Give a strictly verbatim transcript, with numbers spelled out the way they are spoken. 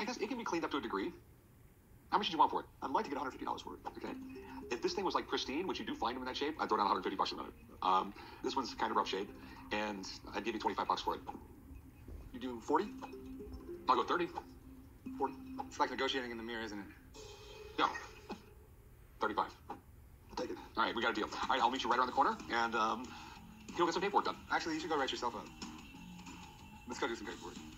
I guess it can be cleaned up to a degree. How much did you want for it? I'd like to get one hundred fifty dollars for it. Okay. If this thing was like pristine, which you do find them in that shape, I'd throw down one hundred fifty bucks on it. Um, this one's kind of rough shape, and I'd give you twenty-five bucks for it. You do forty? I'll go thirty. forty. It's like negotiating in the mirror, isn't it? Yeah. thirty-five. I'll take it. All right, we got a deal. All right, I'll meet you right around the corner, and um, you'll get some paperwork done. Actually, you should go write yourself up. Let's go do some paperwork.